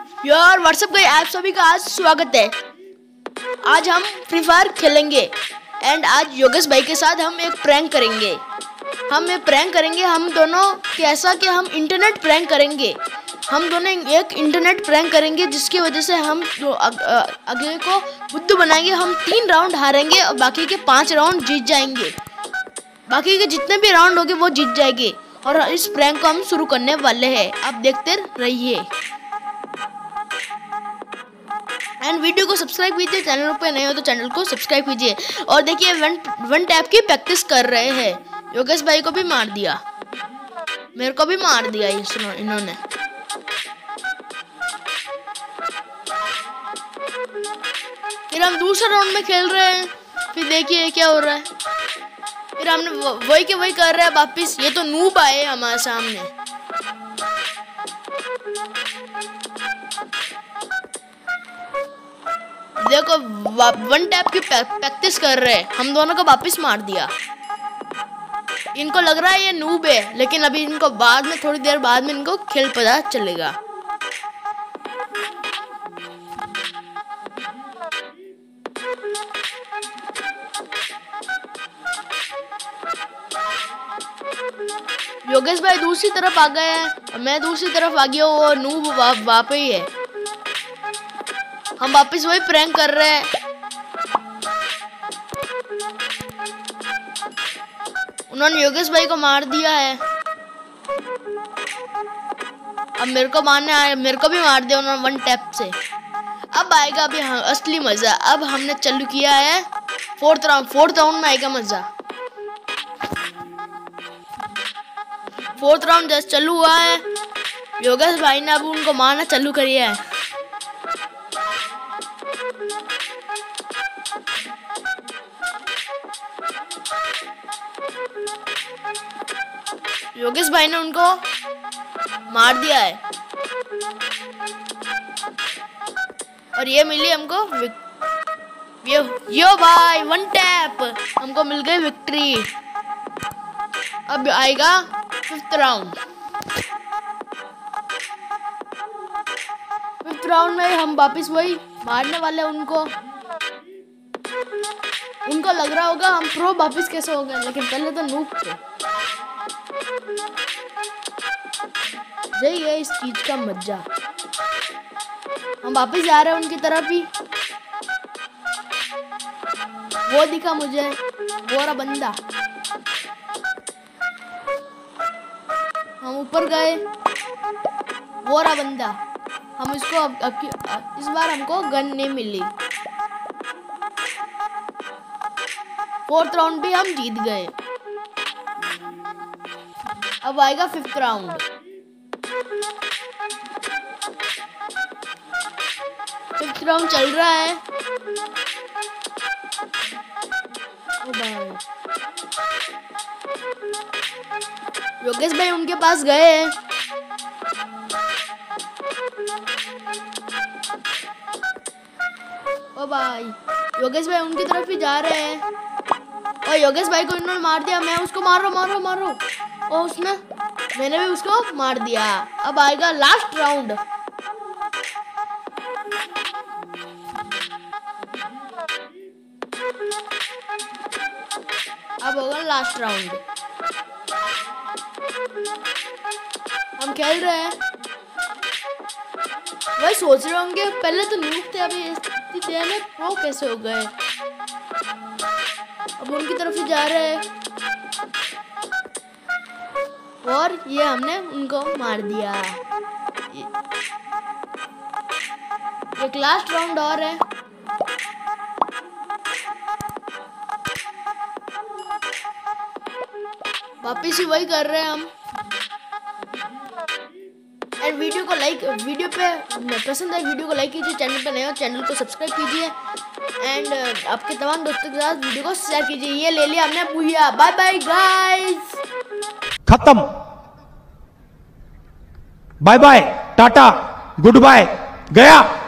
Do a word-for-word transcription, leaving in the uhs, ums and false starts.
यार व्हाट्सअप का आप सभी का आज स्वागत है। आज हम फ्री फायर खेलेंगे एंड आज योगेश भाई के साथ हम एक प्रैंक करेंगे। हम एक प्रैंक करेंगे हम दोनों, कैसा कि हम इंटरनेट प्रैंक करेंगे। हम दोनों एक इंटरनेट प्रैंक करेंगे जिसकी वजह से हम अग, अगले को बुद्धू बनाएंगे। हम तीन राउंड हारेंगे और बाकी के पाँच राउंड जीत जाएंगे। बाकी के जितने भी राउंड होंगे वो जीत जाएंगे और इस प्रैंक को हम शुरू करने वाले हैं। आप देखते रहिए एंड वीडियो को सब्सक्राइब कीजिए। चैनल पे नए हो तो चैनल को सब्सक्राइब कीजिए। और देखिए वन वन टैप की प्रैक्टिस कर रहे हैं। योगेश भाई को भी मार दिया, मेरे को भी मार दिया इन्होंने। फिर हम दूसरा राउंड में खेल रहे हैं। फिर देखिए क्या हो रहा है। फिर हमने वही के वही कर रहे हैं वापिस। ये तो नूब आए हमारे सामने। देखो वन टैप की प्रैक्टिस कर रहे हैं। हम दोनों को वापस मार दिया। इनको लग रहा है ये नूब है, लेकिन अभी इनको बाद में, थोड़ी देर बाद में इनको खेल पता चलेगा। योगेश भाई दूसरी तरफ आ गए हैं और मैं दूसरी तरफ आ गया हूँ। वो नूब वहाँ पे ही है। हम वापस वही प्रैंक कर रहे हैं। उन्होंने योगेश भाई को मार दिया है। अब मेरे को मारने आए, मेरे को भी मार दिया उन्होंने वन टैप से। अब आएगा अभी असली मजा। अब हमने चालू किया है फोर्थ राउंड। फोर्थ राउंड में आएगा मजा। फोर्थ राउंड जैसे चालू हुआ है, योगेश भाई ने अब उनको मारना चालू किया है। योगेश भाई ने उनको मार दिया है और ये मिली हमको यो यो भाई वन टैप। हमको मिल गई विक्ट्री। अब आएगा फिफ्थ राउंड। फिफ्थ राउंड में हम वापस वही मारने वाले उनको। उनको लग रहा होगा हम प्रो वापस कैसे हो गए, लेकिन पहले तो नूब थे। यही है इस चीज का मजा। हम वापस जा रहे हैं उनकी तरफ ही। वो दिखा मुझे, वो रहा बंदा। हम ऊपर गए, वो रहा बंदा। हम इसको अब, अब, अब इस बार हमको गन नहीं मिली। फोर्थ राउंड भी हम जीत गए। अब आएगा फिफ्थ राउंड। फिफ्थ राउंड चल रहा है। ओ भाई योगेश भाई उनके पास गए हैं। ओ भाई योगेश भाई उनकी तरफ ही जा रहे हैं और योगेश भाई को इन्होंने मार दिया। मैं उसको मारो मारो मारो और उसने मैंने भी उसको मार दिया। अब आएगा लास्ट राउंड। अब होगा लास्ट राउंड। हम खेल रहे हैं। वही सोच रहे होंगे पहले तो नूब थे, अभी इतनी देर में प्रो कैसे हो गए। अब उनकी तरफ ही जा रहे हैं और ये हमने उनको मार दिया। एक लास्ट राउंड और है। वापिस ही वही कर रहे हैं हम। एंड वीडियो को लाइक, वीडियो पे पसंद है वीडियो को लाइक कीजिए। चैनल पे नए हो चैनल को सब्सक्राइब कीजिए एंड आपके तमाम दोस्तों के साथ वीडियो को शेयर कीजिए। ये ले लिया हमने पूजा। Bye bye guys. खत्म। Bye bye, tata, goodbye, गया।